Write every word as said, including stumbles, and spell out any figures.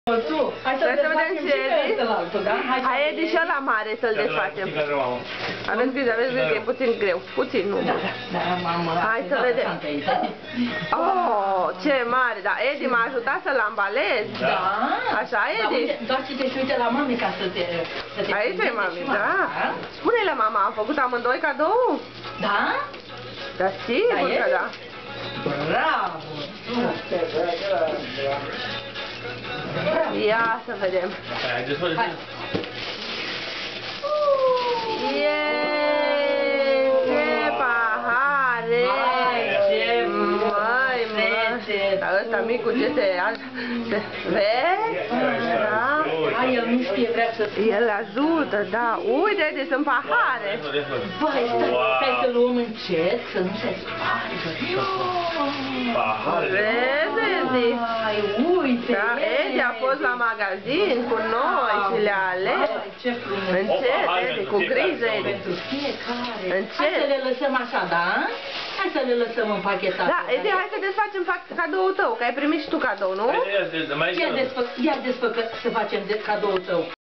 Hai să vedem ce Edi. Hai Edi și ăla mare să-l desfacem. Aveți grijă, aveți grijă, e puțin greu. Puțin, nu. Hai să vedem. Oh, ce mare, da. Edi m-a ajutat să-l ambalez. Da. Așa, Edi? Doar ce te uite la mami ca să te... Aici e mami, da. Spune-le, mama, am făcut amândoi cadou? Da? Da, sigur că da. Bravo! Ia să vedem. Hai. Yeee! Ce pahare! Ce măi, măi! Dar ăsta micu ce se... Vezi? Da? Hai, el nu știe, vrea să... El ajută, da. Uite, uite, sunt pahare. Băi, stai să luăm încet, să nu se spargă. Pahare. Vezi, Edi? Ai, uite! Da, Edi a fost la magazin cu noi și le-a ales. Ce frumos! Încet, Edi, cu grijă, Edi. Pentru fiecare. Încet. Hai să le lăsăm așa, da? Hai să le lăsăm împachetate. Da, Edi, hai să desfacem cadoul tău, că ai primit și tu cadou, nu? Ia desfă, ia desfă că să facem cadoul tău.